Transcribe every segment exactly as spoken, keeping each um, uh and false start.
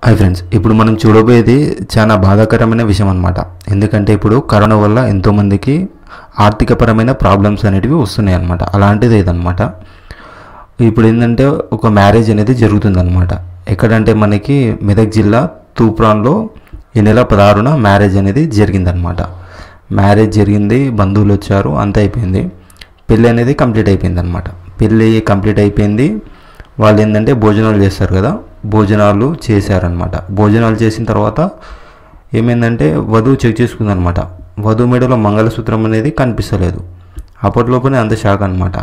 Hi friends, ఇప్పుడు మనం చూడబోయేది చాలా బాధాకరమైన విషయం అన్నమాట. ఎందుకంటే ఇప్పుడు కరోనా వల్ల ఎంతోమందికి ఆర్థికపరమైన ప్రాబ్లమ్స్ అనేటివి వస్తున్నాయి అన్నమాట. అలాంటిది ఏదన్నమాట. ఇప్పుడు ఏంటంటే ఒక మ్యారేజ్ అనేది జరుగుతుందన్నమాట. ఎక్కడంటే మనకి మెదక్ జిల్లా తూప్రాన్లో ఈ నెల పదహారున మ్యారేజ్ అనేది జరిగిందనమాట. మ్యారేజ్ జరిగింది, బంధువులు వచ్చారు, అంతా అయిపోయింది. పెళ్ళి అనేది కంప్లీట్ అయిపోయింది అనమాట. పెళ్ళి కంప్లీట్ అయిపోయింది. వాళ్ళు ఏంటంటే భోజనాలు చేస్తారు కదా, భోజనాలు చేశారనమాట. భోజనాలు చేసిన తర్వాత ఏమైందంటే వధువు చెక్ చేసుకుందనమాట. వధువు మెడలో మంగళసూత్రం అనేది కనిపిస్తలేదు. అప్పట్లోపనే అంత షాక్ అనమాట.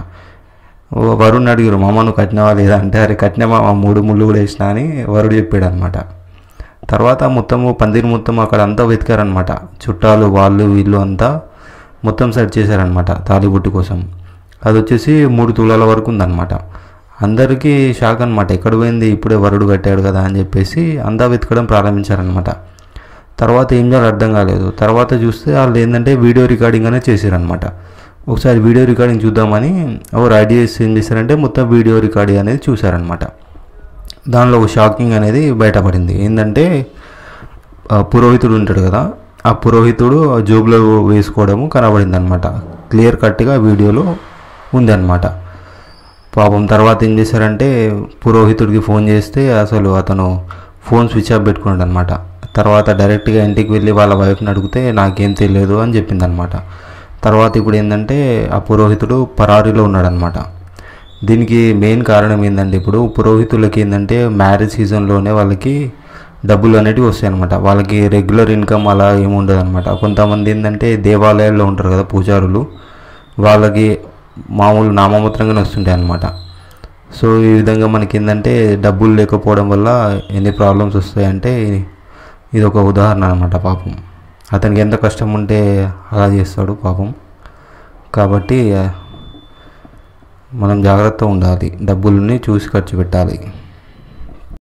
వరుణ్ అడిగారు, మామ నువ్వు కట్టినవా లేదా అంటే, అరే కట్టినవా, మూడు ముళ్ళు కూడా వేసినా అని వరుడు చెప్పాడు అనమాట. తర్వాత మొత్తము పందిరి మొత్తం అక్కడ అంతా వెతికారనమాట. చుట్టాలు వాళ్ళు వీళ్ళు అంతా మొత్తం సెర్చ్ చేశారనమాట తాలిబొట్టు కోసం. అది వచ్చేసి మూడు తులాల వరకు ఉందన్నమాట. అందరికీ షాక్ అనమాట. ఎక్కడ పోయింది, ఇప్పుడే వరుడు కట్టాడు కదా అని చెప్పేసి అంతా వెతకడం ప్రారంభించారనమాట. తర్వాత ఏం చేయాలో అర్థం కాలేదు. తర్వాత చూస్తే వాళ్ళు ఏంటంటే వీడియో రికార్డింగ్ అనేది చేశారనమాట. ఒకసారి వీడియో రికార్డింగ్ చూద్దామని ఎవరు ఐడియాస్ ఏం చేశారంటే మొత్తం వీడియో రికార్డింగ్ అనేది చూశారనమాట. దానిలో ఒక షాకింగ్ అనేది బయటపడింది. ఏంటంటే పురోహితుడు ఉంటాడు కదా, ఆ పురోహితుడు జోబులో వేసుకోవడము కనబడింది అనమాట. క్లియర్ కట్గా వీడియోలో ఉంది అనమాట. పాపం తర్వాత ఏం చేశారంటే పురోహితుడికి ఫోన్ చేస్తే అసలు అతను ఫోన్ స్విచ్ ఆఫ్ పెట్టుకున్నాడు అనమాట. తర్వాత డైరెక్ట్గా ఇంటికి వెళ్ళి వాళ్ళ వైఫ్ని అడిగితే నాకేం తెలియదు అని చెప్పింది అనమాట. తర్వాత ఇప్పుడు ఏంటంటే ఆ పురోహితుడు పరారీలో ఉన్నాడనమాట. దీనికి మెయిన్ కారణం ఏంటంటే ఇప్పుడు పురోహితులకి ఏంటంటే మ్యారేజ్ సీజన్లోనే వాళ్ళకి డబ్బులు అనేటివి వస్తాయి అనమాట. వాళ్ళకి రెగ్యులర్ ఇన్కమ్ అలా ఏమి ఉండదు అనమాట. కొంతమంది ఏంటంటే దేవాలయాల్లో ఉంటారు కదా పూజారులు, వాళ్ళకి మామూలు నామమాత్రంగానే వస్తుంటాయి అన్నమాట. సో ఈ విధంగా మనకి ఏంటంటే డబ్బులు లేకపోవడం వల్ల ఎన్ని ప్రాబ్లమ్స్ వస్తాయంటే ఇది ఒక ఉదాహరణ అనమాట. పాపం అతనికి ఎంత కష్టం ఉంటే అలా చేస్తాడు పాపం. కాబట్టి మనం జాగ్రత్తగా ఉండాలి, డబ్బుల్ని చూసి ఖర్చు పెట్టాలి.